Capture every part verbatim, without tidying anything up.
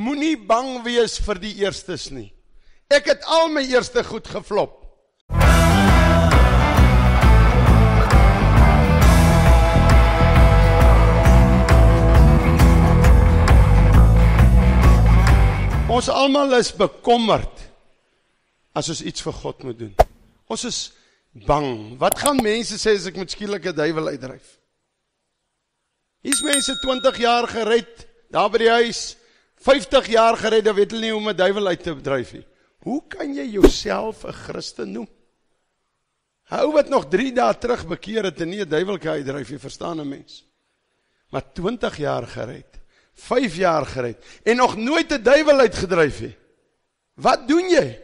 moenie bang wees vir die eerstes nie. Ek het al my eerste goed geflop. Ons almal is bekommerd as ons iets vir God moet doen. Ons is bang. Wat gaan mense sê as ek met skielike duiwel uitdryf? Hier's mense twintig jaar gered, daar by die huis, vyftig jaar gered, dan weet hulle nie hoe om 'n duiwel uit te dryf nie. Hoe kan jy jouself 'n Christen noem? Hou wat nog drie dae terug bekeer het en nie 'n duiwel kan uitdryf nie, verstaan 'n mens. Maar twintig jaar gered, vyf jaar gered, en nog nooit 'n duiwel uitgedryf nie. Wat doen jy?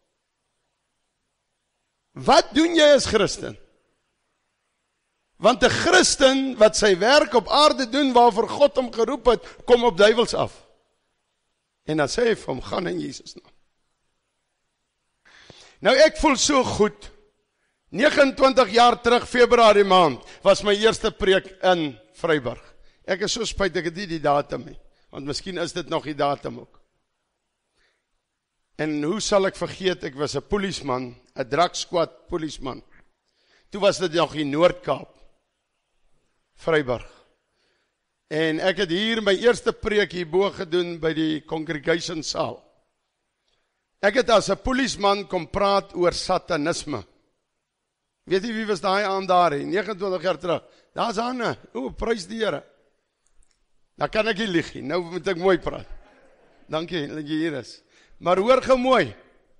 Wat doen jy as Christen? Want 'n Christen wat sy werk op aarde doen waarvoor God hom geroep het, kom op duiwels af. En dan sê hy vir hom, gaan in Jesus naam. Nou ek voel so goed. negenentwintig jaar terug, Februarie maand, was my eerste preek in Vryburg. Ek is so spyt, ek het nie die datum nie, want miskien is dit nog die datum ook. En hoe sal ek vergeet, ek was 'n polisman, 'n drug squad polisman. Toe was dit nog in Noord-Kaap, Vryburg. En ek het hier my eerste preek hierbo gedoen by die congregation saal. Ek het as 'n polisman kom praat oor satanisme. Weet jy wie was daai aan daar, negenentwintig jaar terug? Daar's Anne, o, prys die Here. Dan kan ek nie lieg nie, nou moet ek mooi praat. Dankie dat jy hier is. Maar hoor gou mooi.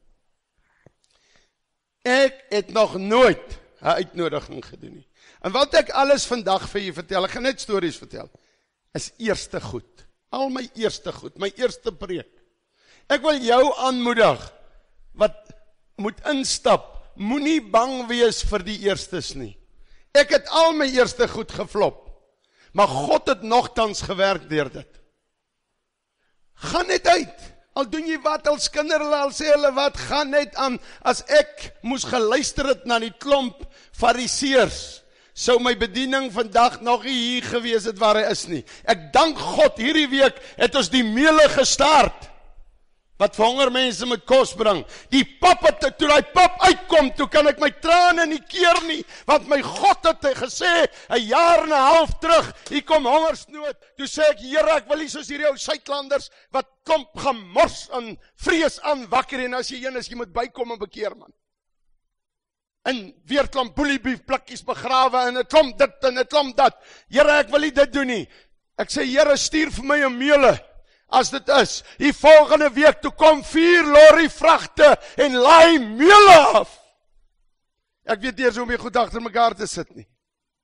Ek het nog nooit 'n uitnodiging gedoen nie. En wat ek alles vandag vir julle vertel, ek gaan net stories vertel, is eerste goed. Al my eerste goed, my eerste preek. Ek wil jou aanmoedig, wat moet instap, moenie bang wees vir die eerstes nie. Ek het al my eerste goed geflop, maar God het nogtans gewerk deur dit. Gaan net uit, al doen jy wat, al skinder hulle, al sê hulle wat, gaan net aan. As ek moes geluister het na die klomp fariseërs, sou my bediening vandag nog nie hier gewees het waar hy is nie. Ek dank God, hierdie week het ons die meele gestart, wat vir honger mense met kos bring. Die pap het, toe die pap uitkom, toe kan ek my trane nie keer nie, want my God het gesê, 'n jaar en 'n half terug, hier kom hongersnood. Toe sê ek, Here, ek wil nie soos hierdie ou Suidlanders, wat klomp gemors en vrees aan wakker, en as jy een is, jy moet bykom en bekeer, man. En weer klomp boeliebeef plakkies begrawe, en 'n klomp dit, en 'n klomp dat. Here, ek wil nie dit doen nie. Ek sê, Here, stuur vir my 'n meule, as dit is, die volgende week, toe kom vier lorry vragte, en laai meule af. Ek weet eers hoe om jy goed agter mekaar te sit nie.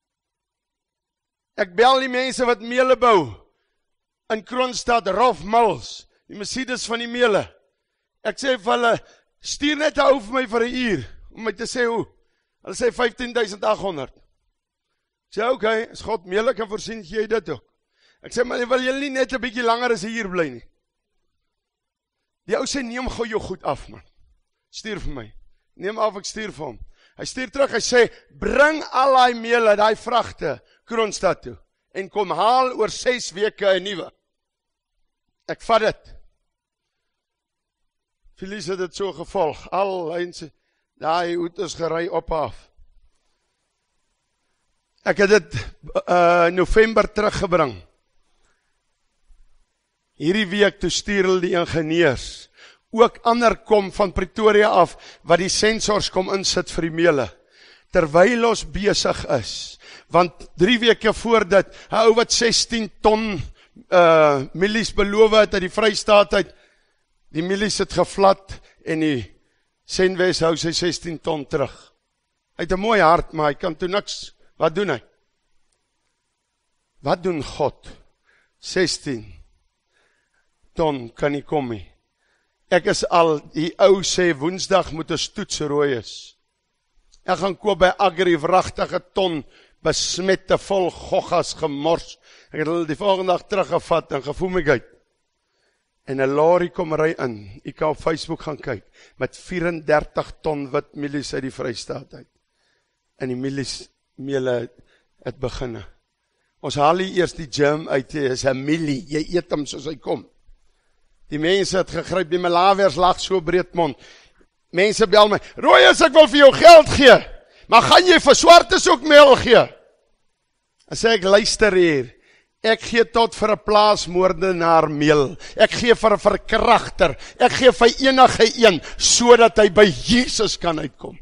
Ek bel die mense wat meule bou, in Kroonstad, Rolf Mills, die Mercedes van die meule. Ek sê vir hulle, stuur net 'n ou vir my vir 'n uur, om my te sê hoe. Hulle sê vyftien duisend agt honderd. Ek sê, oké, as God meule kan voorsien, gee jy dit ook. Ek sê, maar wil jy nie net 'n bietjie langer as hier bly nie? Die ou sê, neem gou jou goed af, man. Stuur vir my. Neem af, ek stuur vir hom. Hy stuur terug, hy sê, bring al die meule, die vragte, Kroonstad toe, en kom haal oor ses weke 'n nuwe. Ek vat dit. Felice het dit so gevolg, al hy daai hoed is gery op af. Ek het dit uh, November teruggebring. Hierdie week toe stuur hulle die ingenieurs, ook ander kom van Pretoria af, wat die sensors kom insit vir die meule, terwyl ons besig is, want drie weke voor dit, 'n ou wat sestien ton uh, milies beloof het uit die Vrystaat uit, die milies het gevlat, en die Senwes hou sy sestien ton terug. Hy het 'n mooi hart, maar hy kan toe niks. Wat doen hy? Wat doen God? sestien ton kan nie kom nie. Ek is al, die ou sê, woensdag moet 'n stoetsrooi is. Ek gaan koop by Agri vragtige ton, besmette vol goggas gemors. Ek het hulle die volgende dag teruggevat en gevoel my uit. En 'n lorry kom ry in, ek kan op Facebook gaan kyk, met vierendertig ton wit mielies uit die Vrystaat uit. En die mielies, meele, het beginne. Ons haal hier eers die germ uit, is 'n mielie, jy eet hom soos hy kom. Die mense het gegryp, die Malawiërs lag so breed mond. Mense bel my, Rooies, ek wil vir jou geld gee, maar gaan jy vir swartes ook meel gee? En sê ek, luister hier, ek gee tot vir 'n plaasmoordenaar meel, ek gee vir 'n verkragter, ek gee vir enige een, sodat hy by Jesus kan uitkom.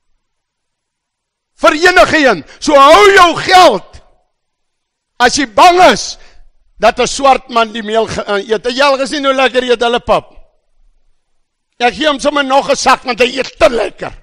Vir enige een, so hou jou geld, as jy bang is, dat 'n swart man die meel eet, jy al gesien hoe lekker eet hulle pap, ek gee hom sommer nog 'n sak, want hy eet te lekker.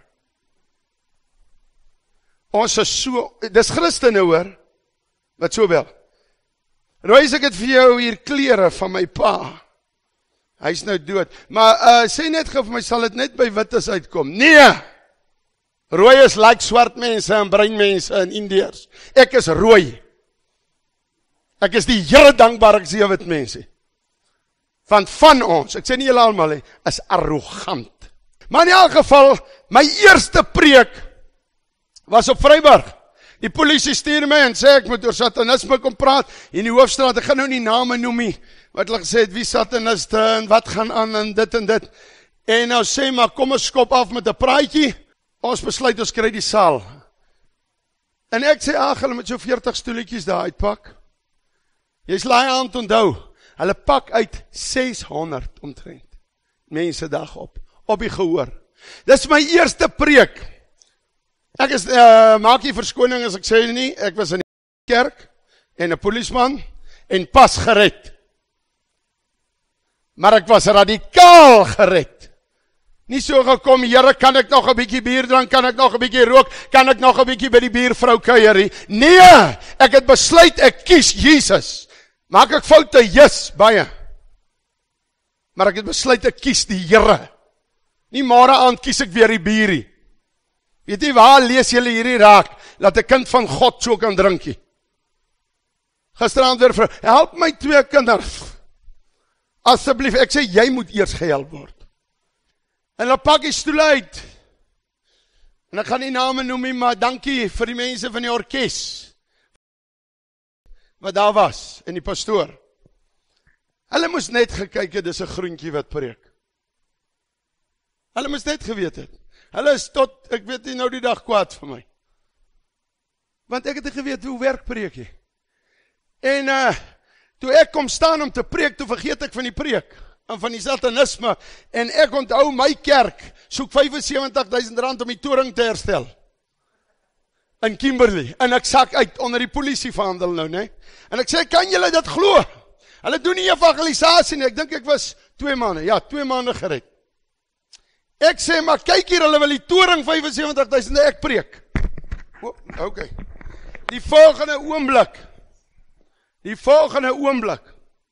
Ons is so, dis Christene hoor, wat so wel. Roos, ek het vir jou hier klere van my pa. Hy is nou dood. Maar uh, sê net gou vir my, sal dit net by wites uitkom? Nee! Rooi is like swart mense en bruin mense en Indiërs. Ek is rooi. Ek is die Here dankbaar ek sien wit mense. Want van ons, ek sê nie julle almal nie, is arrogant. Maar in elk geval, my eerste preek was op Vryburg. Die polisie stuur my en sê ek moet oor satanisme kom praat in die hoofstraat. Ek gaan nou nie name noem nie. Wat hulle gesê het, wie sataniste en wat gaan aan en dit en dit. En nou sê maar, kom ons skop af met 'n praatjie. Ons besluit ons kry die saal. En ek sê, ag, hulle moet so veertig stoeltjies daar uitpak. Jy's laai aan te onthou. Hulle pak uit ses honderd omtrent. Mense dag op. Op die gehoor. Dis my eerste preek. Ek is, uh, maak nie verskoning as ek sê nie, ek was in die kerk, en 'n polisman, en pas gered. Maar ek was radikaal gered. Nie so gekom, Here, kan ek nog 'n bietjie bier drank, kan ek nog 'n bietjie rook, kan ek nog 'n bietjie by die buurvrou kuier. Nee, ek het besluit, ek kies Jesus. Maak ek foute? Yes, baie. Maar ek het besluit, ek kies die Here. Nie môre aand kies ek weer die bierie. Weet jy waar lees julle hierdie raak, dat 'n kind van God so kan drinkie? Gisterand weer vrou, help my twee kinders. Asseblief, ek sê, jy moet eers gehelp word. En dan pak die stoel uit. En ek gaan nie name noem nie, maar dankie vir die mense van die orkes, wat daar was, en die pastoor. Hulle moes net gekyk het, dis 'n groentjie wat preek. Hulle moes net geweet het. Hulle is tot, ek weet nie nou die dag kwaad vir my. Want ek het geweet, hoe werk preek jy? En uh, toe ek kom staan om te preek, toe vergeet ek van die preek, en van die satanisme, en ek onthou my kerk, soek vyfensewentig duisend rand om die toring te herstel. In Kimberley, en ek sak uit onder die polisie verhandel nou, nee? En ek sê, kan julle dit glo? Hulle doen nie evangelisasie nie, ek dink ek was twee maande, ja, twee maande gered. Ek sê, maar kyk hier, hulle wil die toring vyfensewentig duisend, ek preek. Oh, ok. Die volgende oomblik, die volgende oomblik,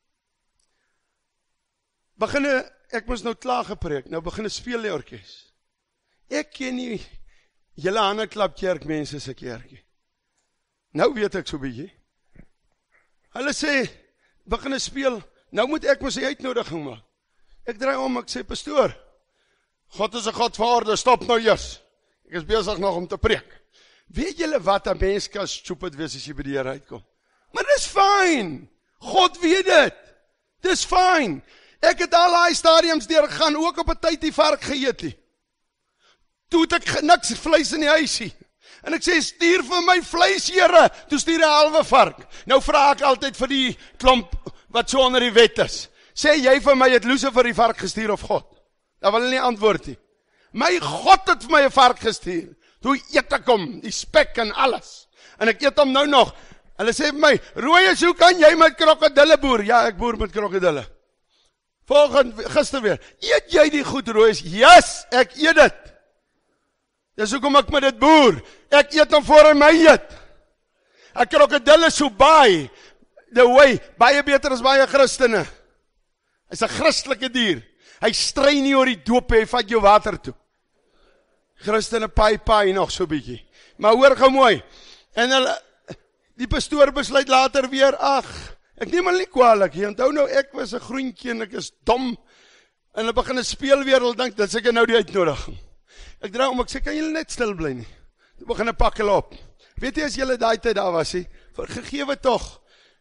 beginne, ek moes nou klaar gepreek, nou beginne speel die orkes. Ek ken nie, julle hande klap kerkmense se kerkie. Nou weet ek so bietjie. Hulle sê, beginne speel, nou moet ek mos die uitnodiging maak. Ek draai om, ek sê, pastoor, God is 'n God van orde, stop nou eers. Ek is besig nog om te preek. Weet julle wat 'n mens kan stupid wees as jy by die Here uitkom? Maar dis fyn. God weet dit. Dis fyn. Ek het al daai stadiums deurgegaan, ook op 'n tyd die vark geëet het. Toe het ek niks vleis in die huisie. En ek sê, stuur vir my vleis, Here. Toe stuur 'n halwe vark. Nou vra ek altyd vir die klomp wat so onder die wet is. Sê jy vir my, het Lucifer die vark gestuur of God? Daar wil hulle nie antwoord nie. My God het vir my 'n vark gestuur. Toe eet ek hom, die spek en alles. En ek eet hom nou nog. Hulle sê vir my, Rooies, hoe kan jy met krokodille boer? Ja, ek boer met krokodille. Volgende, gister weer, eet jy die goed, Rooies? Yes, ek eet dit. Dis hoekom ek met dit boer. Ek eet hom voor hy my eet. 'n krokodil is so baie, the way, baie beter as baie Christene. Hy's 'n Christelike dier. Hy stry nie oor die doop, hy vat jou water toe. Christene paai paai nog so bietjie. Maar hoor gou mooi. En hulle, die pastoor besluit later weer, ag, ek neem hulle nie kwaadlik. Jy onthou nou, ek was 'n groentjie en ek is dom. En hulle begin 'n speel weer, hulle dink, dit seker nou die uitnodiging. Ek draai om, ek sê, kan julle net stil bly nie? Toe begin 'n pak hulle op. Weet jy, as julle daai tyd daar was, he, gegewe tog,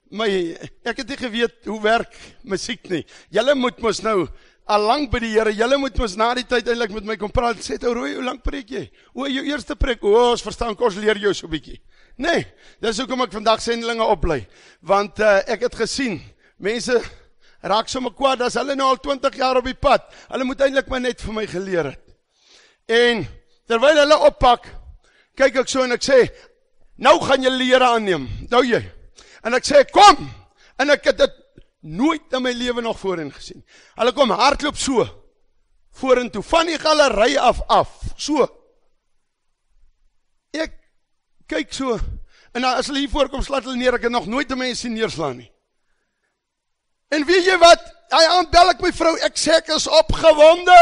my, ek het nie geweet hoe werk musiek nie. Julle moet mos nou al lang by die Here, julle moet mos na die tyd eintlik met my kom praat, sê, ou Rooi, hoe lang preek jy? O, jou eerste preek, o, ons verstaan, kom ons leer jou so bietjie. Nee, dis hoekom ek vandag sendelinge oplei, want uh, ek het gesien, mense raak sommer kwaad, as hulle nou al twintig jaar op die pad, hulle moet eintlik maar net vir my geleer het. En, terwyl hulle oppak, kyk ek so en ek sê, nou gaan jy lere aanneem, nou jy. En ek sê, kom, en ek het dit nooit in my lewe nog voorheen gesien. Hulle kom hardloop so, vorentoe, van die galery af af, so. Ek kyk so, en as hulle hier voorkom, slaat hulle neer, ek het nog nooit een mens sien neerslaan nie. En weet jy wat, hy aanbel ek my vrou, ek sê ek is opgewonde.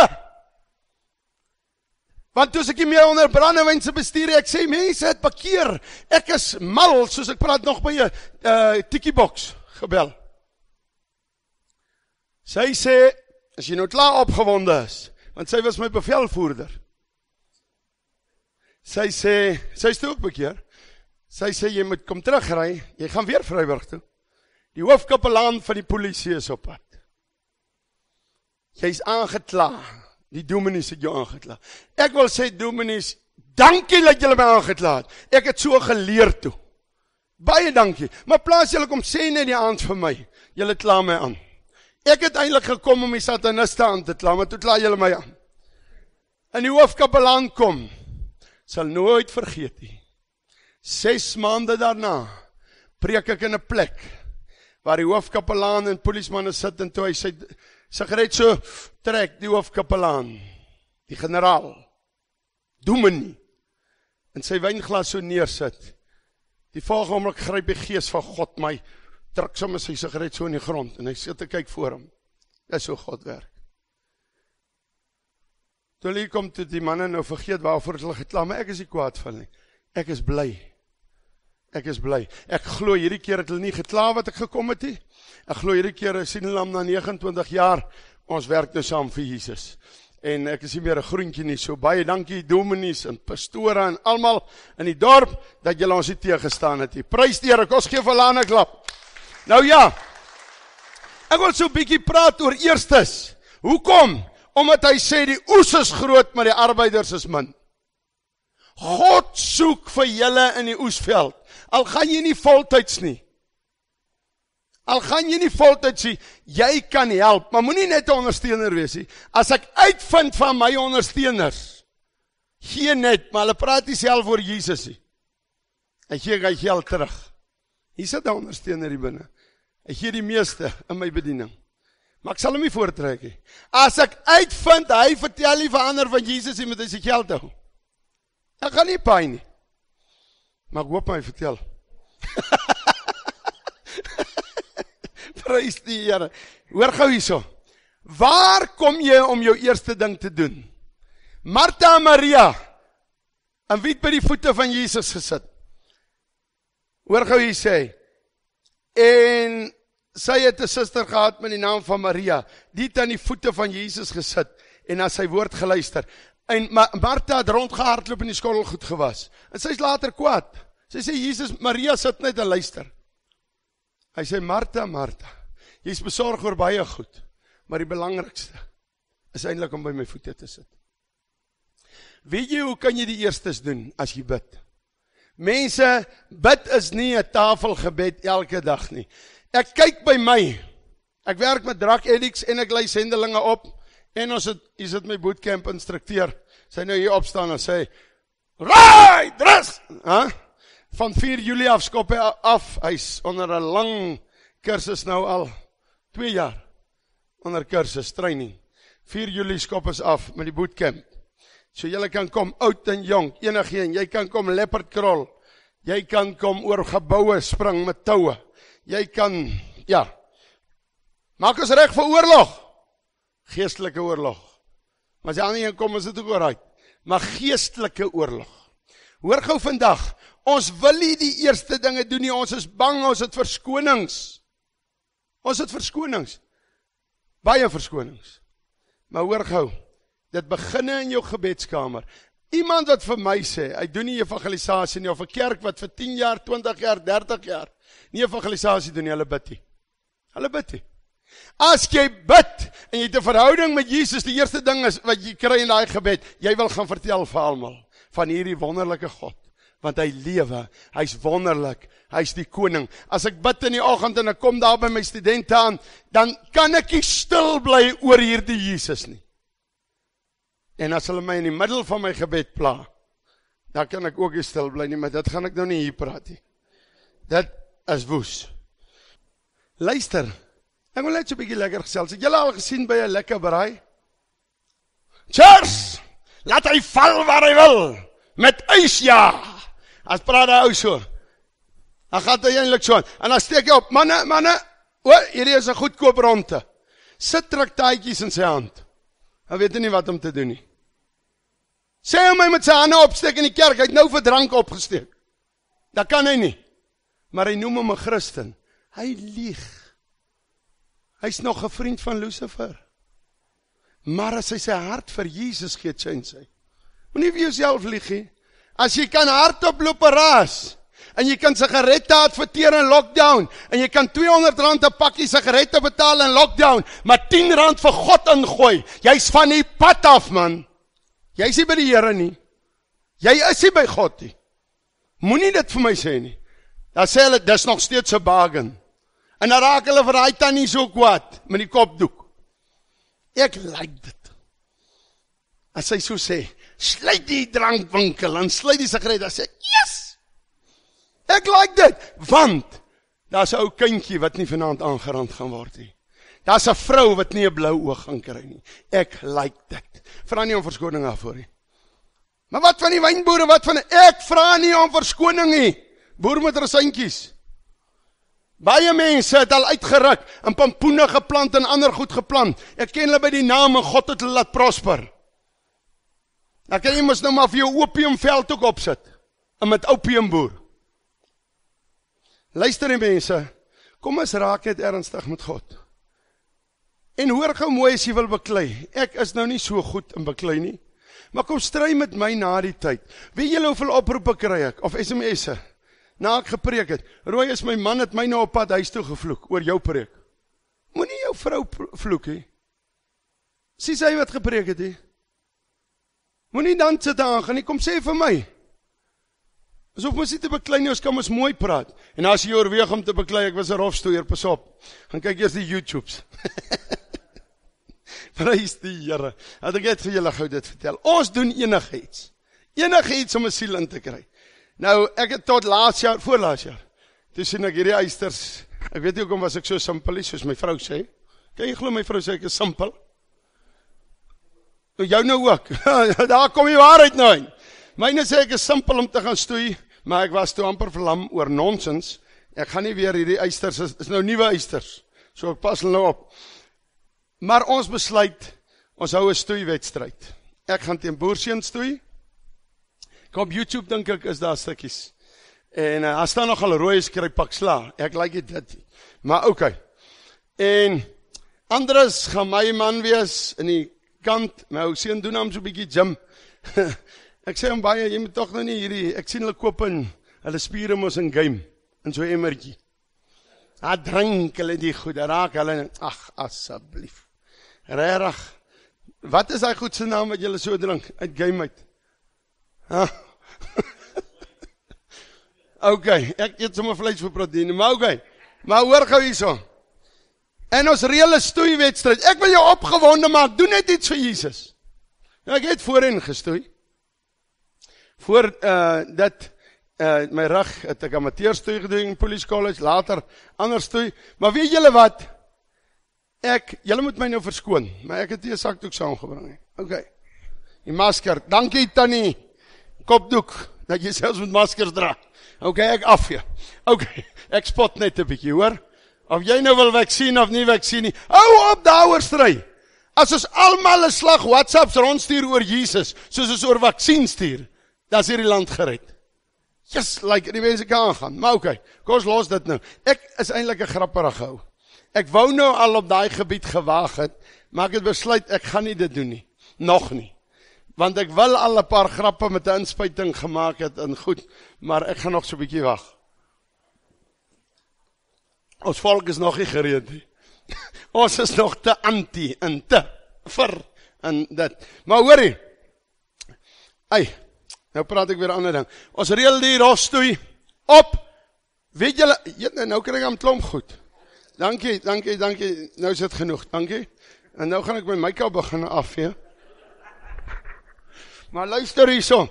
Want toe ek nie meer onder brandewyn se bestuur, ek sê, mense het bekeer, ek is mal, soos ek praat nog by jy, uh, tikkiebox gebel. Sy sê, as jy nou klaar opgewonde is, want sy was my bevelvoerder. Sy sê, sy is toe ook bekeer, sy sê, jy moet kom terugry, jy gaan weer Vryburg toe. Die hoofkapelaan van die polisie is op pad. Jy is aangekla, die dominees het jou aangekla. Ek wil sê, dominees, dankie dat julle my aangekla het. Ek het so geleer toe. Baie dankie, maar plaas julle kom sê net die aand vir my, julle kla my aan. Ek het eintlik gekom om die sataniste aan te kla, maar toe kla julle my aan. En die hoofkapelaan kom, sal nooit vergeet nie. Ses maande daarna, preek ek in 'n plek, waar die hoofkapelaan en polismanne sit, en toe hy sy sigaret so trek, die hoofkapelaan, die generaal, dominee, en sy wijnglas so neersit. Die volgende oomblik gryp die gees van God my, trek sommer sy sigaret so in die grond, en hy sit te kyk voor hom. Dit is hoe God werk. Toe hier kom, toe die manne nou vergeet waarvoor hulle gekla, maar ek is nie kwaad van nie. Ek is bly. Ek is bly. Ek glo hierdie keer het hulle nie gekla wat ek gekom het nie. Ek glo hierdie keer sien hulle na neges en twintig jaar, ons werk nou saam vir Jesus. En ek is nie meer 'n groentjie nie, so baie dankie dominees en pastore en almal in die dorp, dat julle ons nie teëgestaan het nie. Prys die Here, kom ons gee vir hulle 'n klap. Nou ja, ek wil so 'n bietjie praat oor eerstes. Hoekom? Omdat hy sê die oes is groot, maar die arbeiders is min. God soek vir julle in die oesveld. Al gaan jy nie voltyds nie. Al gaan jy nie voltyds nie, jy kan help, maar moenie net 'n ondersteuner wees nie. As ek uitvind van my ondersteuners, gee net, maar hulle praat nie self oor Jesus nie. Ek gee hy geld terug. Hier sit 'n ondersteuner hier binne. Ek gee die meeste in my bediening. Maar ek sal hom nie voortrek nie. As ek uitvind, hy vertel nie vir ander van Jesus nie, moet hy sy geld hou. Ek gaan nie paai nie. Maar ek hoop my vertel. Prys die Here. Hoor gou hierso. Waar kom jy om jou eerste ding te doen? Martha en Maria, en wie het by die voete van Jesus gesit? Hoor gou hier sê, en sy het 'n suster gehad met die naam van Maria, die het aan die voete van Jesus gesit, en na sy woord geluister. En Martha het rondgehardloop en die skottelgoed gewas. En sy is later kwaad. Sy sê, Jesus, Maria sit net en luister. Hy sê, Martha, Martha, jy is besorg oor baie goed, maar die belangrikste is eintlik om by my voete te sit. Weet jy, hoe kan jy die eerstes doen as jy bid? Mense, bid is nie 'n tafelgebed elke dag nie. Ek kyk by my, ek werk met drug addicts en ek lei sendelinge op, en ons het, is het my bootcamp instrukteur, sy nou hier opstaan en sê, right, rus! Huh? Van vier Julie af skop hy af, hy is onder 'n lang kursus nou al, twee jaar, onder kursus, training. vier Julie skop is af met die bootcamp. So julle kan kom, oud en jong, enigeen, jy kan kom leopard krol, jy kan kom oor geboue spring met toue, jy kan, ja, maak ons reg vir oorlog, geestelike oorlog, maar as die ander een kom, is dit ook ooruit, maar geestelike oorlog. Hoor gou vandag, ons wil nie die eerste dinge doen nie, ons is bang, ons het verskonings, ons het verskonings, baie verskonings, maar hoor gou, dit beginne in jou gebedskamer. Iemand wat vir my sê, hy doen nie evangelisasie nie, of 'n kerk wat vir tien jaar, twintig jaar, dertig jaar, Nie evangelisasie doen nie, hulle bid nie. Hulle bid nie. As jy bid, en jy het 'n verhouding met Jesus, die eerste ding is, wat jy kry in daai gebed, jy wil gaan vertel vir almal, van hierdie wonderlike God, want hy lewe, hy's wonderlik, hy's die koning. As ek bid in die oggend, en ek kom daar by my studente aan, dan kan ek nie stil bly oor hierdie Jesus nie. En as hulle my in die middel van my gebed pla, dan kan ek ook nie stil bly nie, maar dit gaan ek nou nie hier praat nie. Dit is woes. Luister, ek wil net so 'n bietjie lekker gesels. Het julle al gesien by 'n lekker braai? Cheers! Laat hy val waar hy wil. Met ys, ja. As praat hy ou so. Dan gaan hy eintlik so aan. En dan steek hy op. Manne, manne, o, hierdie is 'n goedkoop ronde. Sit traktaatjies in sy hand. Hy weet nie wat om te doen nie. Sê hom hy met sy hande opsteek in die kerk. Hy het nou vir drank opgesteek. Dat kan hy nie. Maar hy noem hom 'n Christen. Hy lieg. Hy's nog 'n vriend van Lucifer. Maar as hy sy hart vir Jesus gee, change hy. Moenie vir jouself lieg nie. As jy kan hardop loop raas, en jy kan sigarette adverteer in lockdown, en jy kan tweehonderd rand 'n pakkie sigarette betaal in lockdown, maar tien rand vir God ingooi, jy's van die pad af, man. Jy's nie by die Here nie. Jy is nie by God nie. Moenie dit vir my sê nie. Dan sê hulle, dis nog steeds 'n bargain. En dan raak hulle vir daai tannie so kwaad, met die kopdoek. Ek like dit. As hy so sê, sluit die drankwinkel, en sluit die sigaret, dan sê ek, yes! Ek like dit, want, daar's 'n ou kindjie wat nie vanaand aangerand gaan word nie. Daar's 'n vrou wat nie 'n blou oog gaan kry nie. Ek like dit. Vra nie om verskoning daarvoor nie. Maar wat van die wynboere, wat van, ek vra nie om verskoning nie. Boer met rosientjies. Baie mense het al uitgeruk, en pampoene geplant, en ander goed geplant. Ek ken hulle by die naam, en God het hulle laat prosper. Dan kan jy mos nou maar vir jou opiumveld ook opsit, en met opium boer. Luister die mense, kom ons raak net ernstig met God. En hoor gou mooi as jy wil beklei. Ek is nou nie so goed in beklei nie, maar kom stry met my na die tyd. Weet julle hoeveel oproepe kry ek, of S M S'e? Na ek gepreek het, Roy, is my man het my nou op pad huis toe gevloek, oor jou preek. Moenie jou vrou vloek, he. Sies hy wat gepreek het, he. Moenie dan sit aangaan, he. Kom sê vir my. Asof ons nie te beklei nie, ons kan ons mooi praat. En as jy oorweeg om te beklei, ek was 'n rofstoeier, pas op. Gaan kyk eers die YouTubes. Prys die Here. Dat ek net vir julle gou dit vertel. Ons doen enige iets. Enige iets om 'n siel in te kry. Nou, ek het tot laas jaar, voor laas jaar, toe sien ek hierdie eisters, ek weet nie hoekom was ek so simpel, soos my vrou sê, kan jy glo my vrou sê ek is simpel? Nou, jou nou ook, daar kom die waarheid nou in. Myne sê ek is simpel om te gaan stoei, maar ek was toe amper verlam oor nonsens, ek gaan nie weer hierdie eisters, is, is nou nuwe eisters, so ek pas nou op. Maar ons besluit, ons hou 'n stoeiwedstryd. Ek gaan teen Boerseun stoei. Op YouTube dink ek is daar stukkies. En uh, daar staan nogal 'n rooi skryp pak sla. Ek like dit. Maar oké. Okay. En Andres gaan my man wees in die kant. My ou seun doen hom so 'n bietjie gym. Ek sê hom baie, jy moet tog nou nie hierdie, ek sien hulle koop in, hulle spiere mos in game, in so 'n emmertjie. Ah, drink hulle die goed, raak hulle, ag, asseblief. Regtig. Wat is daai goed se naam wat julle so drink uit game uit? Ha? Ok, ek eet sommer vleis vir proteïne, maar ok, maar hoor gou hierso. En ons reële stoeiwedstryd, ek wil jou opgewonde maak, doen net iets vir Jesus. Nou, ek het voorheen gestoei. Voor uh, dit, uh, my rug, het ek amateurstoei gedoen in Police College, later ander stoei, maar weet julle wat? Ek, julle moet my nou verskoon, maar ek het die sakdoek saamgebring. Ok, die masker, dankie Tannie, kopdoek, dat jy selfs met maskers dra. Ok, ek af je. Ok, ek spot net 'n bietjie, hoor? Of jy nou wil vaksien of nie vaksien nie, hou op daaroor stry. As ons almal 'n slag WhatsApps rondstuur oor Jesus, soos ons oor vaksien stuur, dan is hierdie land gered. Just like die mense kan gaan, maar ok, kom ons los dit nou. Ek is eintlik 'n grapperige ou. Ek wou nou al op daai gebied gewaag het, maar ek het besluit, ek gaan nie dit doen nie. Nog nie. Want ek wil al 'n paar grappe met 'n inspuiting gemaak het en goed, maar ek gaan nog so 'n bietjie wag. Ons volk is nog nie gereed nie. Ons is nog te anti en te vir en dit. Maar hoorie, ei, nou praat ek weer 'n ander ding. Ons reël die rosstoei op. Weet julle, nou kry ek hom klomp goed. Dankie, dankie, dankie. Nou is dit genoeg, dankie. En nou gaan ek my make-up begin afvee. Maar luister hierso.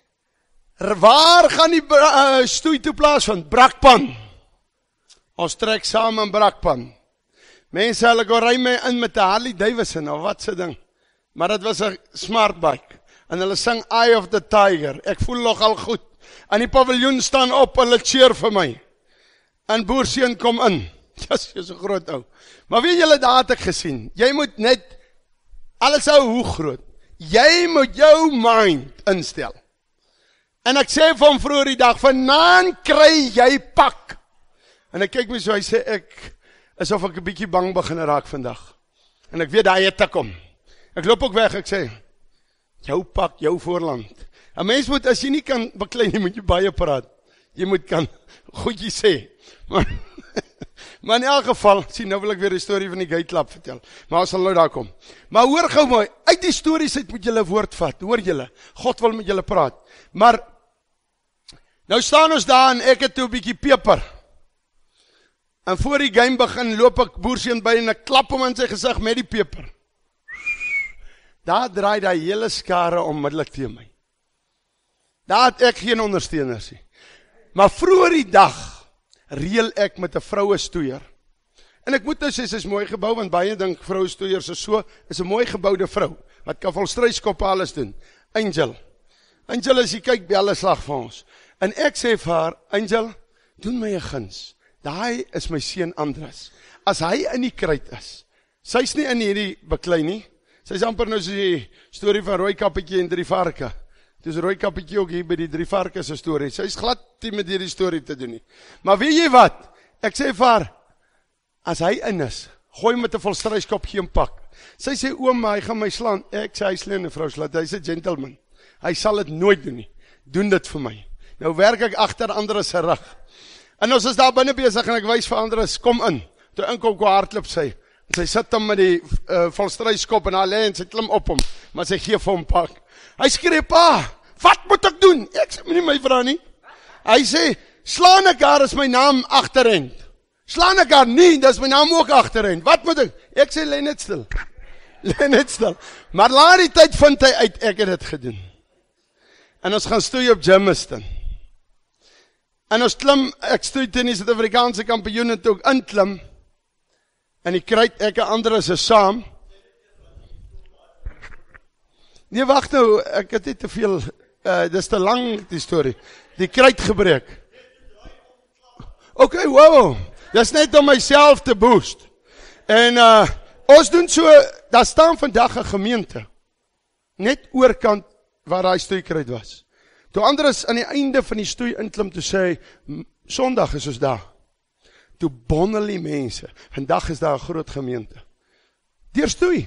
Waar gaan die uh, stoei toe plaas van? Brakpan. Ons trek saam in Brakpan. Mense, hulle gaan ry my in met 'n Harley Davidson, of wat se ding. Maar dit was 'n smart bike. En hulle sing Eye of the Tiger. Ek voel nogal goed. En die paviljoen staan op, hulle cheer vir my. En Boerseun kom in. Jas, jy's 'n groot ou. Maar weet julle, daar het ek gesien. Jy moet net, alles ou hoe groot. Jy moet jou mind instel. En ek sê vir hom vroeër die dag, vanaand kry jy pak. En ek kyk my so, hy sê, ek, asof ek 'n bietjie bang begin raak vandag. En ek weet, daar het ek kom. Ek loop ook weg, ek sê, jou pak, jou voorland. En mens moet, as jy nie kan beklei nie, moet jy baie praat. Jy moet kan goedjies sê. Maar, maar in elk geval, sien, nou wil ek weer die storie van die gate-klap vertel. Maar ons sal nou daar kom. Maar hoor gou mooi, uit die stories uit moet julle woord vat, hoor julle. God wil met julle praat. Maar, nou staan ons daar en ek het toe 'n bietjie peper. En voor die game begin, loop ek Boerseun by en ek klap hom in sy gesig met die peper. Daar draai die hele skare onmiddellik teen my. Daar het ek geen ondersteuners nie. Maar vroeër die dag reël ek met 'n vroue stoeier. En ek moet nou sê, sy is mooi gebou, want baie dink vroue stoeiers is so, is 'n mooi geboude vrou, wat kan volstryskoppe alles doen. Angel. Angel, as jy kyk, bel 'n slag vir ons. En ek sê vir haar, Angel, doen my 'n guns. Daai is my seun Andres. As hy in die kruit is, sy's nie in hierdie beklei nie. Sy's amper nou so die storie van Rooikappetjie en drie varke. Dis Rooikappetjie ook hier by die drie varke se storie. Sy's glad nie met hierdie storie te doen nie. Maar weet jy wat? Ek sê vir haar, as hy in is, gooi met 'n volstryskop geen pak. Sy sê, oom, hy gaan my slaan. Ek sê, hy slaan 'n vrou slaan. Hy's 'n gentleman. Hy sal dit nooit doen nie. Doen dit vir my. Nou werk ek agter Andres se rug. En ons is daar binne besig en ek wys vir Andres, kom in. Toe inkom kom hardloop sy. En sy sit hom met die uh, volstryskop en haar lê en sy klim op hom, maar sy gee vir hom pak. Hy skree, pa, wat moet ek doen? Ek sê, nie my vra nie. Hy sê, slaan ek haar is my naam agterend. Slaan ek haar nie, dis my naam ook agterend. Wat moet ek? Ek sê, lê net stil. Lê net stil. Maar laat die tyd vind hy uit, ek het dit gedoen. En ons gaan stoei op Jamestown. En ons klim, ek stoei teen die Suid-Afrikaanse kampioene toe ek inklim, en die kruit ek en Andres is saam. Nee, wacht nou, ek het nie te veel, uh, dis te lang die storie. Die kruit gebreek. Ok, wow, dis net om myself te boost. En uh, ons doen so, daar staan vandag 'n gemeente, net oorkant waar hy stoeikruit was. Toe Andres aan die einde van die stoei inklim, toe sê, Sondag is ons daar. Toe bondel die mense, vandag is daar 'n groot gemeente. Deur stoei.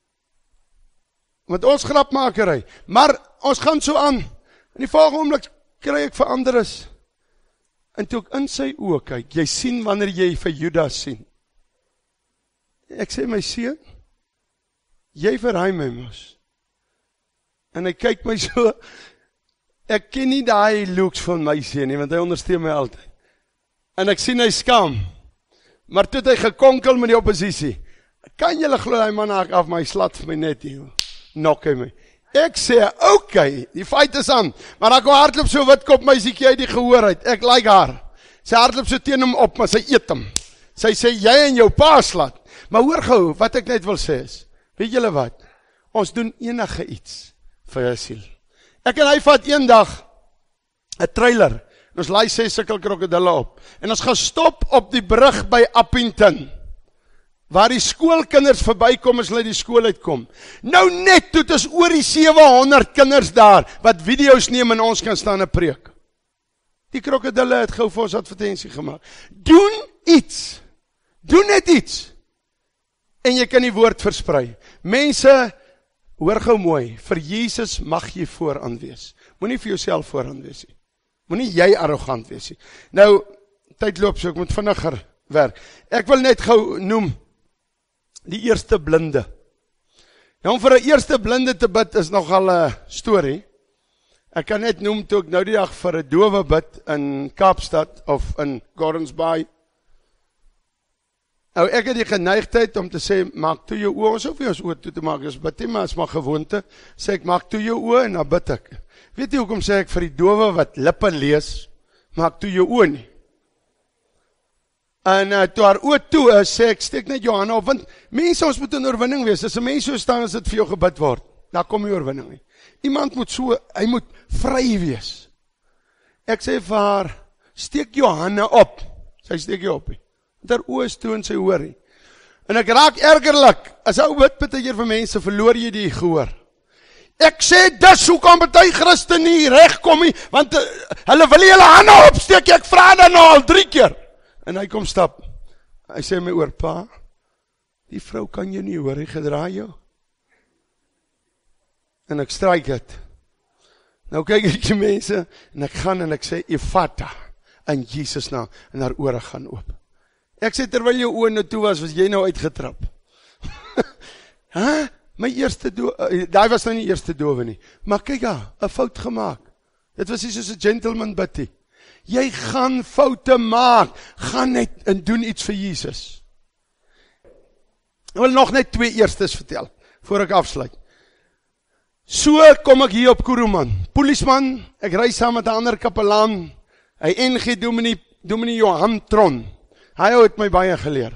Met ons grapmakerry. Maar ons gaan so aan. In die volgende oomblik kry ek vir Andres. En toe ek in sy oë kyk, jy sien wanneer jy vir Judas sien. Ek sê, my seun, jy verraai my mos. En hy kyk my so, ek ken nie daai looks van my seun nie, want hy ondersteun my altyd. En ek sien hy skaam. Maar toe het hy gekonkel met die oppositie. Kan julle glo hy man haak af my slat vir my net hier? Nok hy my. Ek sê, okay, die fight is aan. Maar ek hardloop so wit kop my siekie uit die gehoor uit. Ek like haar. Sy hardloop so teen hom op, maar sy eet hom. Sy sê, jy en jou pa slat. Maar hoor gou, wat ek net wil sê is, weet julle wat? Ons doen enige iets vir jou siel. Ek en hy vat een dag 'n trailer. Ons laai ses sulke krokodille op. En ons gaan stop op die brug by Appington, waar die skoolkinders verbykom as hulle die skool uitkom. Nou net toe, het is oor die sewe honderd kinders daar, wat video's neem en ons kan staan en preek. Die krokodille het gou vir ons advertensie gemaak. Doen iets. Doen net iets. En jy kan die woord versprei. Mense, hoor gou mooi, vir Jesus mag jy vooraan wees. Moenie vir jouself vooraan wees nie. Moenie jy arrogant wees nie. Nou, tyd loop so, ek moet vinniger werk. Ek wil net gou noem, die eerste blinde. Nou om vir 'n eerste blinde te bid is nogal 'n storie. Ek kan net noem toe ek nou die dag vir 'n dowe bid in Kaapstad of in Gordons Bay. Nou ek het die geneigtheid om te sê, maak toe jou oë, ons hoef nie ons oë toe te maak, as bid nie, maar as maar gewoonte, sê ek, maak toe jou oë en dan bid ek. Weet jy hoekom sê ek vir die dowe wat lippe lees, maak toe jou oë nie. En uh, toe haar oë toe is, sê ek, steek net jou hande op, want mense, ons moet in oorwinning wees, as 'n mens so staan, as dit vir jou gebid word, dan kom die oorwinning nie. Iemand moet so, hy moet vry wees. Ek sê vir haar, steek jou hande op, sy steek jou op nie. Want haar oë is toe en sy hoor nie. En ek raak ergerlik, as ou bid partykeer vir mense, verloor jy die gehoor. Ek sê, dis hoekom party Christen nie reg kom nie, want uh, hulle wil nie hulle hande opsteek, ek vra dan nou al drie keer. En hy kom stap, hy sê my oor, pa, die vrou kan jy nie hoor, hy gedraai jou. En ek stryk het. Nou kyk ek die mense, en ek gaan en ek sê, Ephata, in Jesus naam, en haar ore gaan oop. Ek sê, terwyl jou oor nou toe was, was jy nou uitgetrap. Huh? My eerste doof, uh, daai was nou nie eerste doof nie, maar kyk daar, 'n fout gemaak. Dit was nie soos 'n gentleman biddy. Jy gaan foute maak, gaan net en doen iets vir Jesus. Ek wil nog net twee eerstes vertel, voor ek afsluit. So kom ek hier op Kuruman, polisman, ek ry saam met 'n ander kapelaan, hy N G Dominee, Dominee Johan Tron, hy het my baie geleer.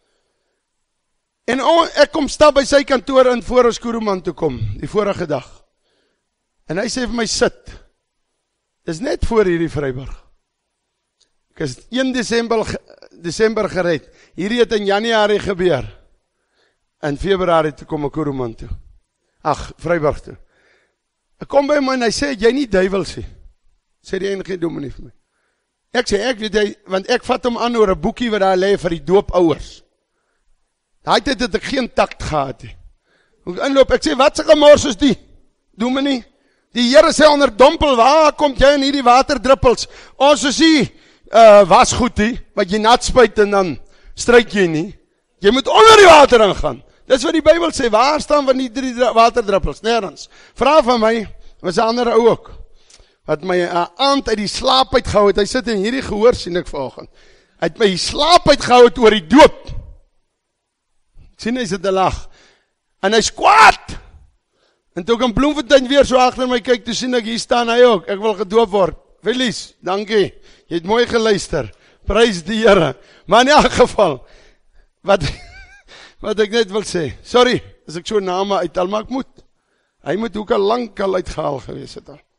En oh, ek kom stap by sy kantoor in voor ons Kuruman toe kom, die vorige dag. En hy sê vir my, sit, dis net voor hierdie Vryburg. Ek is een Desember, Desember gered, hierdie het in Januarie gebeur, in Februarie toe kom ek Kuruman toe, ag, Vryburg toe. Ek kom by my en hy sê, jy nie duiwels nie, sê die enige dominee vir my. Ek sê, ek weet hy, want ek vat hom aan oor 'n boekie wat daar lê vir die doopouers. Daai tyd het ek geen takt gehad nie. Hoe inloop, ek sê, wat se gemors is die? Dominee, die Here sê onder dompel, waar kom jy in hierdie waterdruppels? Ons is nie, uh, was goed nie, wat jy nat spuit en dan stryk jy nie. Jy moet onder die water ingaan. Dis wat die Bybel sê, waar staan van die drie waterdruppels? Nergens. Vra van my, was 'n ander ou ook, wat my uh, aand uit die slaap uitgehou het, hy sit in hierdie gehoor, sien ek vanoggend, hy het my die slaap uitgehou het oor die doop. Sien hy sit te lag, en hy's kwaad, en toe ek in Bloemfontein weer so agter my kyk, toe sien ek, hier staan hy ook, ek wil gedoop word, Felies, dankie, jy het mooi geluister, prys die Here, maar in elk geval, wat, wat ek net wil sê, sorry, as ek so name uithaal, maar ek moet, hy moet ook al lang al uitgehaal gewees het al.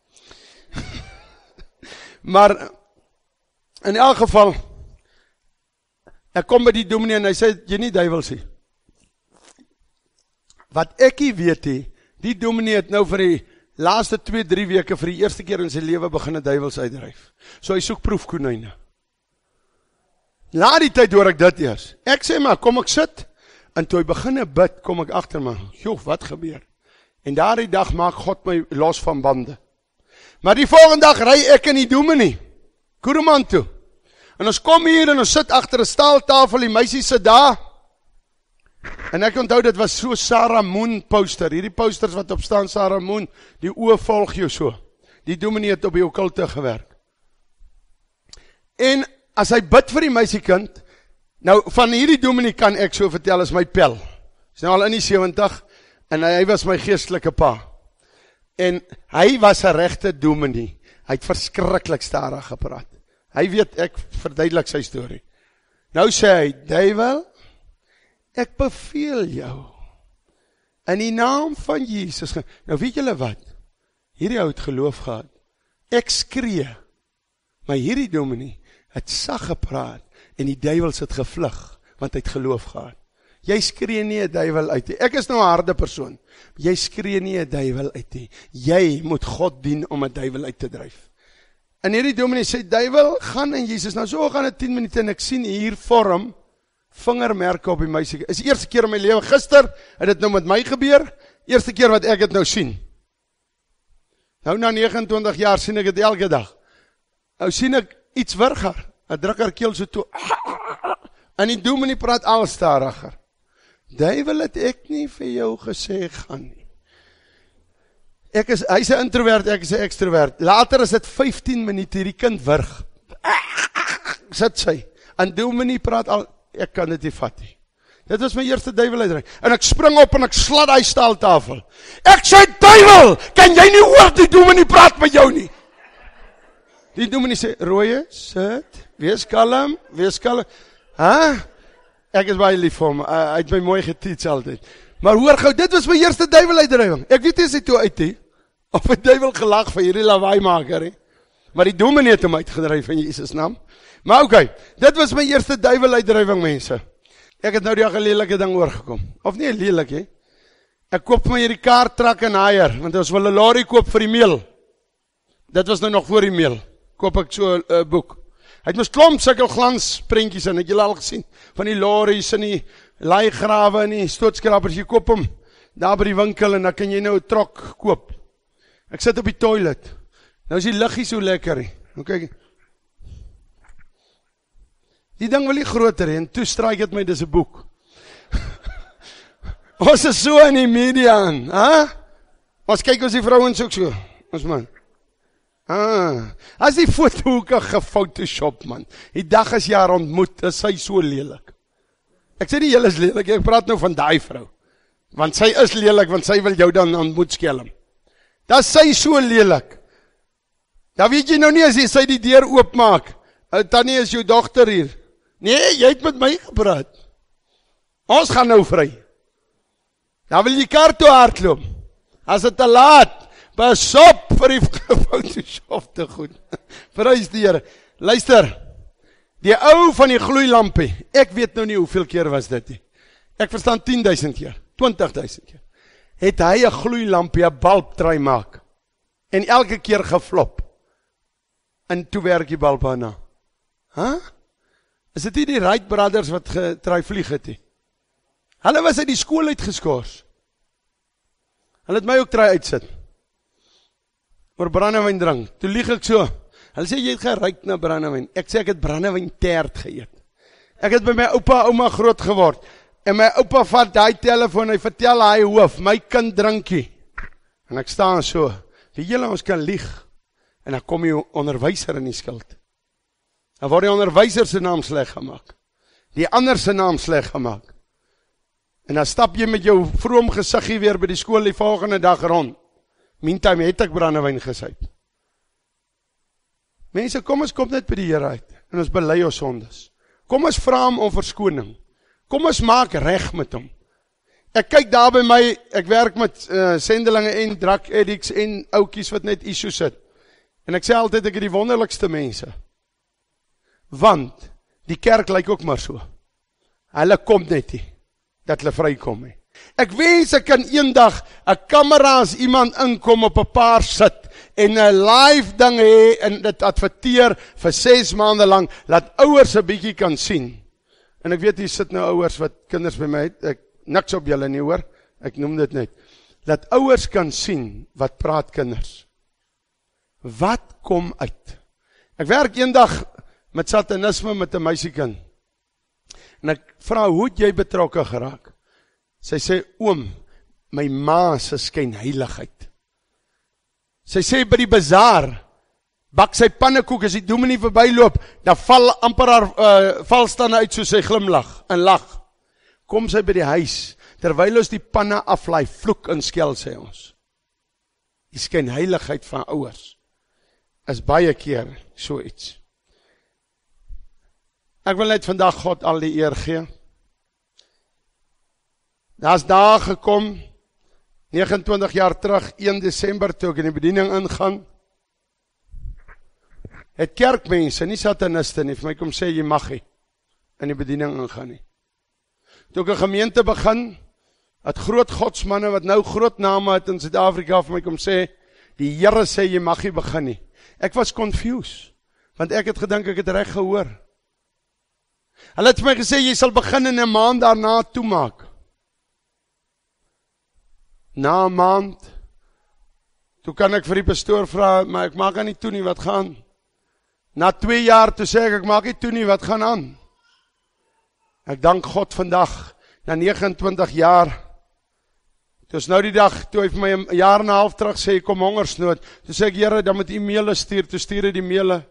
Maar, in elk geval, ek kom by die dominee en hy sê, jy nie duiwels nie. Wat ek nie weet nie, die dominee het nou vir die laaste twee, drie weke vir die eerste keer in sy lewe begin 'n duiwels uitdryf. So hy soek proefkonijne. Na die tyd hoor ek dit eers. Ek sê maar, kom ek sit, en toe hy begin bid, kom ek agter my, joh, wat gebeur? En daardie dag maak God my los van bande. Maar die volgende dag ry ek in die dominee, Kuruman toe. En ons kom hier en ons sit agter 'n staaltafel, die meisie sit daar. En ek onthou, dit was so Sarah Moon poster, hierdie posters wat op staan, Sarah Moon, die oë volg jou so. Die dominee het op die okkulte gewerk. En as hy bid vir die meisiekind, nou van hierdie dominee kan ek so vertel, is my pel. Is nou al in die sewentig, en hy, hy was my geestelike pa. En hy was 'n regte dominee, hy het verskriklik stadig gepraat. Hy weet, ek verduidelik sy storie. Nou sê hy, duiwel, ek beveel jou, in die naam van Jesus, nou weet julle wat, hierdie ou het geloof gehad, ek skree, maar hierdie dominee het sag gepraat, en die duiwels het gevlug, want hy het geloof gehad. Jy skree nie 'n duiwel uit nie, ek is nou 'n harde persoon, jy skree nie 'n duiwel uit nie, jy moet God dien om 'n duiwel uit te dryf. En hierdie dominee sê, duiwel, gaan in Jesus, nou so gaan het tien minute, en ek sien hier vorm, vingermerke op die meisie. Is die eerste keer in my lewe, gister, het dit nou met my gebeur, eerste keer wat ek het nou sien. Nou na negenentwintig jaar sien ek het elke dag. Nou sien ek iets wurger, ek druk haar keel so toe, En die dominee praat al stadiger. Duiwel het ek nie vir jou gesê gaan nie. Ek is, hy is 'n introvert, ek is 'n extrovert. Later is dit vyftien minute, hierdie kind wurg. Sit sy. En dominee praat al, ek kan dit nie vat nie. Dit was my eerste duiweluitdrukking. En ek spring op en ek slat hy staaltafel. Ek sê, duiwel, kan jy nie hoor die dominee praat met jou nie? Die dominee sê, Rooie, sit, wees kalm, wees kalm. Huh? Ek is baie lief vir hom, uh, hy het my mooi geteach altyd. Maar hoor gou, dit was my eerste duiweluitdrukking. Ek weet nie as hy toe uit nie, of die duiwel gelag vir hierdie lawaaimaker nie. Maar die dominee het hom uitgedryf in Jesus naam. Maar oké, okay, dit was my eerste duiweluitdrukking, mense. Ek het nou die lelike ding oorgekom. Of nie lelik, he. Ek koop my hierdie kaartrak en haier, want ons wil 'n lorry koop vir die meel. Dit was nou nog voor die meel. Koop ek so 'n uh, boek. Hy het mos klomp sulke glansprentjies in, het julle al gesien? Van die lorries en die laaigrawe en die stootskrapers, jy koop hom daar by die winkel en dan kan jy nou 'n trok koop. Ek sit op die toilet. Nou is die liggie so lekker, he. Nou kyk. Die ding wil nie groter hê, en toe straik het my, dis 'n boek. Ons is so in die media aan, hè? Ons kyk ons die vrouens ook so, ons man. Ah, as die fotohoeke gefotoshop, man. Die dag as jy haar ontmoet, is sy so lelik. Ek sê nie, jy is lelik, ek praat nou van daai vrou. Want sy is lelik, want sy wil jou dan ontmoet skelm. Dat sy so lelik. Dan weet jy nou nie, as jy sy die deur oopmaak, Tannie is jou dogter hier. Nee, jy het met my gepraat. Ons gaan nou vry. Dan wil jy kar toe hardloop. As het te laat, pas op vir die Photoshop te goed. Prys die Here. Luister, die ou van die gloeilampie, ek weet nou nie hoeveel keer was dit nie. Ek verstaan tien duisend keer, twintig duisend keer. Het hy 'n gloeilampie, 'n balp try maak. En elke keer geflop. En toe werk die balp daarna. Huh? Is dit nie die Wright brothers wat getry vlieg het nie? Hulle was uit die skool uitgeskors. Hulle het my ook try uitsit. Oor brandewyn drink. Toe lieg ek so. Hulle sê, jy het geruik na brandewyn. Ek sê, ek het brandewyn tert geëet. Ek het by my oupa, ouma groot geword. En my oupa vat die telefoon, hy vertel hy hoof, my kind drinkie. En ek staan so, wie julle ons kan lieg. En dan kom jy onderwyser in die skuld. Dan word die onderwyser se naam sleg gemaak. Die ander se naam sleg gemaak. En dan stap jy met jou vroom gesiggie weer by die skool die volgende dag rond. Meantime het ek brandewyn gesuip. Mense, kom ons kom net by die Here uit. En ons bely ons sondes. Kom ons vra hom om verskoning. Kom ons maak reg met hom. Ek kyk daar by my, ek werk met uh, sendelinge en drug addicts en oukies wat net issues sit. En ek sê altyd, ek het die wonderlikste mense. Want, die kerk lyk ook maar so. Hulle kom net nie, dat hulle vrykom nie. Ek wens ek kan eendag, 'n kamera as iemand inkom op 'n paar sit, en 'n live ding hê, en dit adverteer vir ses maande lang, laat ouers 'n bietjie kan sien. En ek weet, hier sit nou ouers wat kinders by my het, ek niks op julle nie hoor, ek noem dit net. Laat ouers kan sien, wat praat kinders. Wat kom uit? Ek werk eendag met satanisme met 'n meisiekind. En ek vra, hoe het jy betrokke geraak? Sy sê, oom, my ma se skynheiligheid. Sy sê, by die bazaar, bak sy pannekoek, as die dominee verbyloop, dan val amper haar uh, valstande uit, so sy glimlag en lag. Kom sy by die huis, terwyl ons die panne aflaai, vloek en skel sy ons. Die skynheiligheid van ouers is baie keer so iets. Ek wil net vandag God al die eer gee. Daar's dae gekom, negenentwintig jaar terug, een Desember, toe ek in die bediening ingaan, het kerkmense, nie sataniste nie, vir my kom sê, jy mag nie in die bediening ingaan nie. Toe ek 'n gemeente begin, het groot godsmanne, wat nou groot name het in Suid-Afrika, vir my kom sê, die Here sê, jy mag nie begin nie. Ek was confused, want ek het gedink, ek het reg gehoor. Hulle het vir my gesê, jy sal begin in 'n maand daarna toemaak. Na 'n maand, toe kan ek vir die pastoor vra, maar ek maak aan nie toe nie, wat gaan? Na twee jaar, toe sê ek, ek maak nie toe nie, wat gaan aan? Ek dank God vandag, na nege en twintig jaar, toe is nou die dag, toe hy vir my een jaar en een half terug sê, kom hongersnood, toe sê ek, Here, dan moet u maile stuur, toe stuur hy die maile.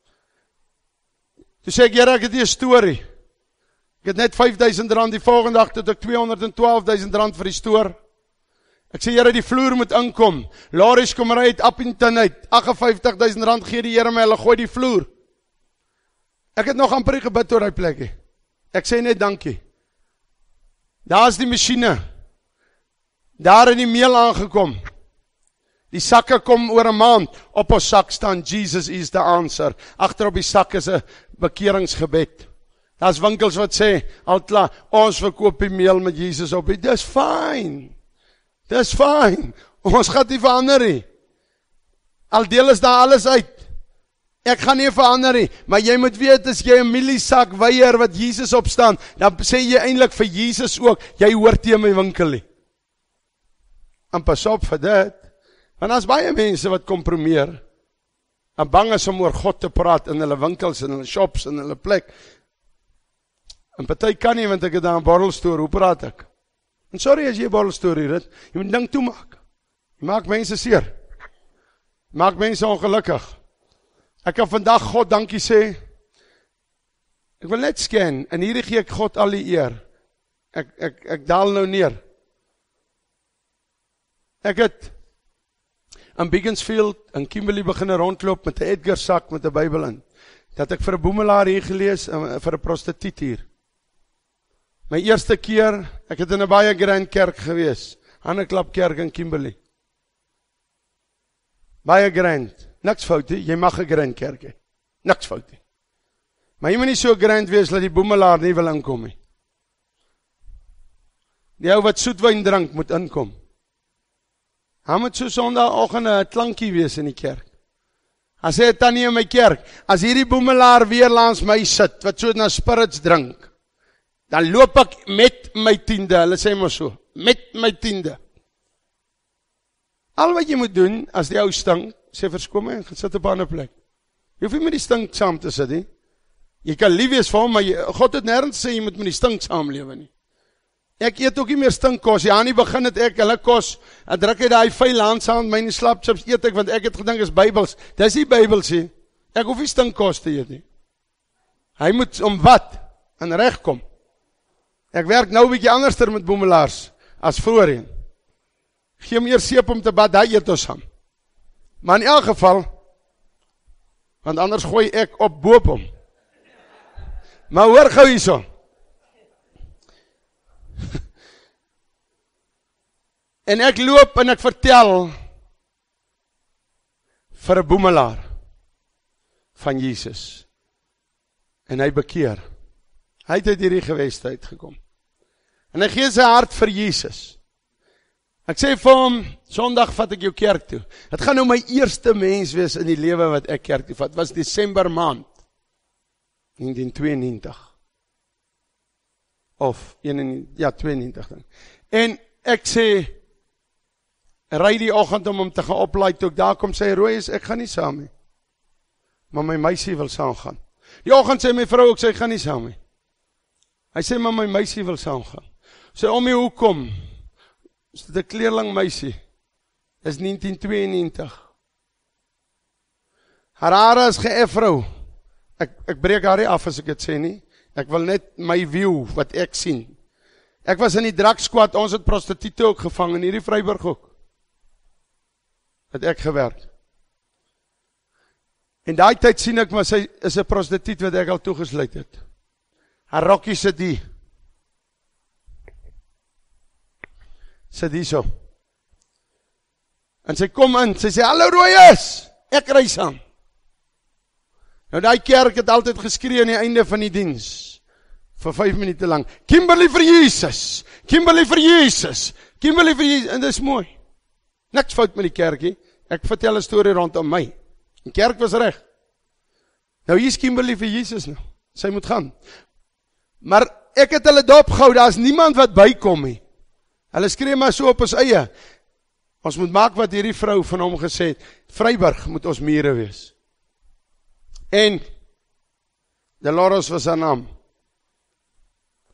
Toe sê ek, Here, ek het die storie, ek het net vyf duisend rand, die volgende dag, tot ek tweehonderd en twaalf duisend rand vir die stoor. Ek sê, Here, die vloer moet inkom, Laries kom eruit, Appington uit, agt en vyftig duisend rand gee die Here my, hulle gooi die vloer. Ek het nog amper gebid oor die plekkie. Ek sê net dankie. Daar is die machine, daar in die meel aangekom. Die sakke kom oor 'n maand, op ons sak staan, Jesus is the answer. Agter op die sak is 'n bekeringsgebed. Daar's winkels wat sê, al klaar, ons verkoop die meel met Jesus op. Dis fyn. Dis fyn. Ons gaan nie verander nie. Al deel is daar alles uit. Ek gaan nie verander nie, maar jy moet weet, as jy 'n mieliesak weier wat Jesus opstaan, dan sê jy eintlik vir Jesus ook, jy hoort nie in my winkel nie. En pas op vir dit, want as baie mense wat kompromeer, en bang is om oor God te praat in hulle winkels, in hulle shops, in hulle plek. En party kan nie, want ek het daar 'n borrelstoer, hoe praat ek? En sorry as jy 'n borrelstoer hier het, jy moet ding toemaak. Jy maak mense seer. Jy maak mense ongelukkig. Ek kan vandag God dankie sê. Ek wil net scan, en hierdie gee ek God al die eer. Ek, ek, ek daal nou neer. Ek het in Beaconsfield in Kimberley begin rondloop met 'n Edgar sak met 'n Bybel in. Dat ek vir 'n boemelaar hier gelees en vir 'n prostituut hier. My eerste keer, ek het in 'n baie grand kerk gewees, Hanneklap kerk in Kimberley. Baie grand, niks fout nie, jy mag 'n grand kerk hê. Niks fout nie. Maar jy moet nie so grand wees dat die boemelaar nie wil inkom nie. Die ou wat soetwyn drink moet inkom. Hy moet so sondagoggend 'n klankie wees in die kerk. As hy het dan nie in my kerk, as hierdie boemelaar weer langs my sit, wat so na spirits drink, dan loop ek met my tiende, hulle sê maar so, met my tiende. Al wat jy moet doen, as die ou stink, sê verskoon my, en gaan sit op 'n ander plek. Jy hoef nie met die stink saam te sit nie. Jy kan lief wees vir hom, maar jy, God het nêrens sê, jy moet met die stink saamlewe nie. Ek eet ook nie meer stinkkos, ja nie begin het ek, hulle kos, en druk hy die vuil hand saam, my slapchips eet ek, want ek het gedink is Bybels, dis nie Bybels nie, ek hoef nie stinkkos te eet nie. Hy moet om wat, en recht kom. Ek werk nou 'n bietjie anderster met boemelaars, as voorheen. Gee hom eers seep om te bad, hy eet ons aan. Maar in elk geval, want anders gooi ek op boop hom. Maar hoor gou hierso. En ek loop en ek vertel vir 'n boemelaar van Jesus. En hy bekeer. Hy het uit hierdie geweste uitgekom. En hy gee sy hart vir Jesus. Ek sê vir hom, Sondag vat ek jou kerk toe. Het gaan nou my eerste mens wees in die lewe wat ek kerk toe vat. Het was Desember maand negentien tweeënnegentig. Of, ja, tweeënnegentig dan. En ek sê, ry die oggend om hom te gaan oplaai, toe ek daar kom, sê Roy, ek gaan nie saam nie. Maar my meisie wil saam gaan. Die oggend sê my vrou, ek sê, ek gaan nie saam nie. Hy sê, maar my meisie wil saam gaan. Sê, om jy hoekom? Is dit 'n kleerling meisie? Is negentien tweeënnegentig. Haar hare is geëfrou. Ek, ek breek haar nie af as ek dit sê nie. Ek wil net my view, wat ek sien. Ek was in die dragsquad, ons het prostituie ook gevang, in hierdie Vryburg ook. Het ek gewerk. En daai tyd sien ek, maar sy is 'n prostituut wat ek al toegesluit het. Haar rokkie sit die. Sit die so. En sy kom in, sy sê, hallo Rooies, ek ry saam. Nou die kerk het altyd geskree aan die einde van die diens, vir vyf minute lang, Kimberley vir Jesus, Kimberley vir Jesus, Kimberley vir Jesus, en dit is mooi. Niks fout met die kerkie, ek vertel 'n storie rondom my. Die kerk was reg. Nou hier is Kimberley vir Jesus nou, sy moet gaan. Maar ek het hulle dopgehou, daar is niemand wat bykom nie. Hulle skree maar so op ons eie. Ons moet maak wat hierdie vrou van hom gesê het, Vryburg moet ons mure wees. En Dolores was haar naam.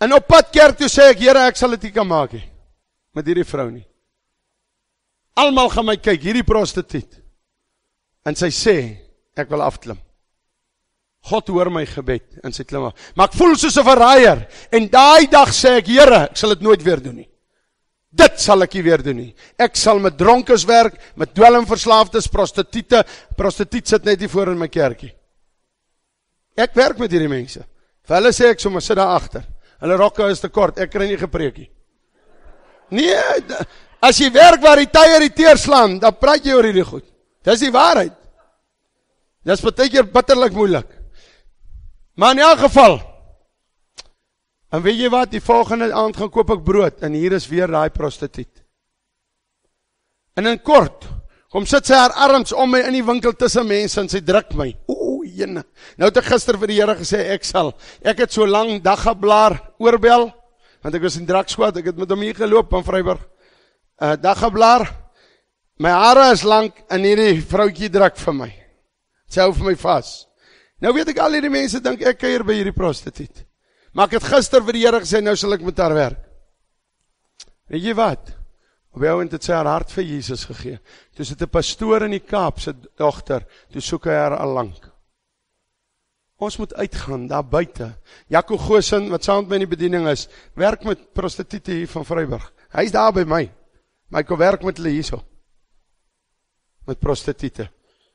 En op pad kerk toe sê ek, Here, ek sal dit nie kan maak nie, met hierdie vrou nie. Almal gaan my kyk, hierdie prostituut. En sy sê, ek wil afklim. God hoor my gebed, en sy klim af. Maar ek voel soos 'n verraaier, en daai dag sê ek, Here, ek sal dit nooit weer doen nie. Dit sal ek nie weer doen nie. Ek sal met dronkes werk, met dwelmverslaafdes, prostituie, prostituut sit net hier voor in my kerkie. Ek werk met hierdie mense. Vir hulle sê ek sommer, sit daar agter. Hulle rokke is te kort, ek kry nie gepreekie. Nee, as jy werk waar die tye die teer slaan, dan praat jy oor hierdie goed. Dis die waarheid. Dis baie keer bitterlik moeilik. Maar in elk geval, en weet jy wat, die volgende aand gaan koop ek brood, en hier is weer daai prostituut. En in kort, kom sit sy haar arms om my in die winkel tussen mense, en sy druk my. Oeh, jene. Nou het ek gister vir die Here gesê, ek sal, ek het so lang Daggablaar oorbel, want ek was in Drakskwad, ek het met hom hier geloop in Vryburg. Uh, Daggablaar, my hare is lang, en hierdie vrouwtjie druk vir my. Sy hou vir my vas. Nou weet ek al hierdie mense dink ek kuier by hierdie prostituut. Maar ek het gister vir die Here gesê, nou sal ek met haar werk. Weet jy wat? Op jou het sy haar hart vir Jesus gegee. Toe sit 'n pastoor in die Kaap, sy dogter, toe soek hy haar al lank. Ons moet uitgaan, daar buite. Jaco Goosen, wat saam met my in die bediening is, werk met prostituie hier van Vryburg. Hy is daar by my, maar ek kan werk met hulle hierso. Met prostituie.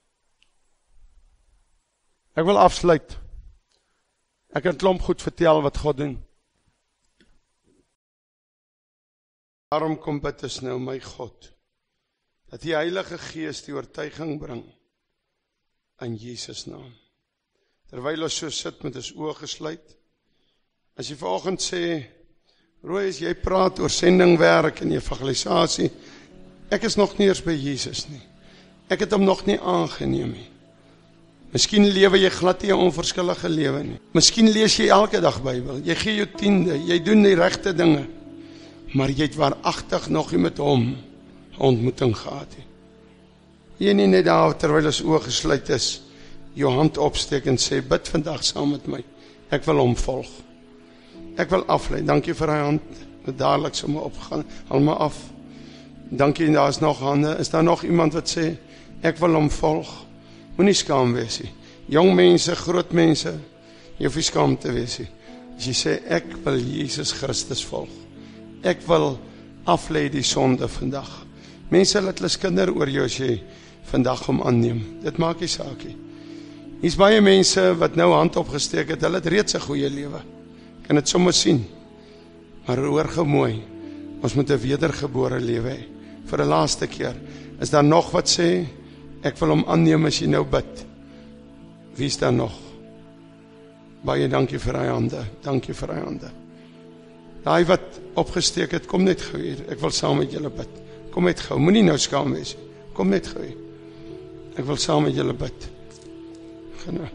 Ek wil afsluit. Ek kan 'n klomp goed vertel wat God doen. Daarom kom bid ons nou, my God, dat die Heilige Gees die oortuiging bring in Jesus naam. Terwyl ons so sit met ons oë gesluit, as jy vanoggend sê, Roy, as jy praat oor sendingwerk en evangelisasie, ek is nog nie eers by Jesus nie. Ek het hom nog nie aangeneem nie. Miskien lewe jy glad nie 'n onverskillige lewe nie. Miskien lees jy elke dag Bybel, jy gee jou tiende, jy doen die regte dinge, maar jy het waaragtig nog nie met hom ontmoeting gehad nie. Jy nie net daar terwyl ons oë gesluit is, jou hand opsteek en sê, bid vandag saam met my, ek wil hom volg. Ek wil aflei, dankie vir hy hand, het dadelijk sommer opgaan, al maar af. Dankie, daar is nog hande, is daar nog iemand wat sê, ek wil hom volg. Moet nie skaam wees nie. Jong mense, groot mense, jy hoef nie skaam te wees nie. As jy sê, ek wil Jesus Christus volg. Ek wil aflei die sonde vandag. Mense laat hulle kinder oor jou as jy vandag hom aanneem. Dit maak nie saak nie. Hier's baie mense wat nou hand opgesteek het, hulle het reeds 'n goeie lewe. Kan dit sommer sien. Maar hoor gou mooi, ons moet 'n wedergebore lewe hê. Vir 'n laaste keer, is daar nog wat sê, ek wil hom aanneem as jy nou bid. Wie is daar nog? Baie dankie vir hy hande, dankie vir hy hande. Daai wat opgesteek het, kom net gou hier, ek wil saam met julle bid. Kom net gou, moenie nou skaam wees, kom net gou hier. Ek wil saam met julle bid. Gaan nou.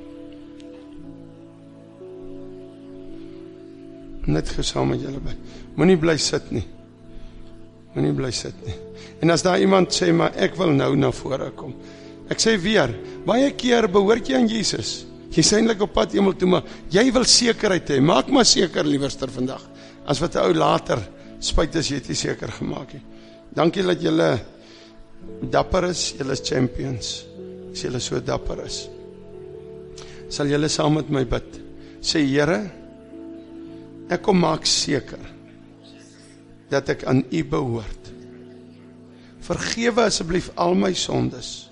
Net gou saam met julle bid. Moenie bly sit nie. Moenie bly sit nie. En as daar iemand sê, maar ek wil nou na vore kom. Ek sê weer, baie keer behoort jy aan Jesus. Jy is eintlik op pad hemel toe, maar jy wil sekerheid hê. Maak maar seker liewerster vandag. As wat 'n ou later spyt is, jy het nie seker gemaak nie. Dankie dat julle dapper is, julle is champions. As julle so dapper is. Sal julle saam met my bid. Sê, Here, ek kom maak seker dat ek aan U behoort. Vergewe asseblief al my sondes.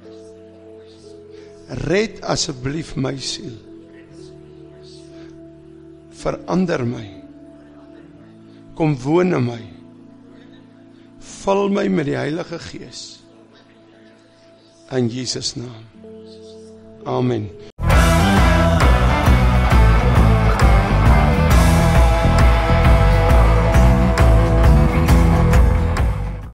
Red asseblief my siel. Verander my. Kom woon in my. Vul my met die Heilige Gees. In Jesus naam. Amen.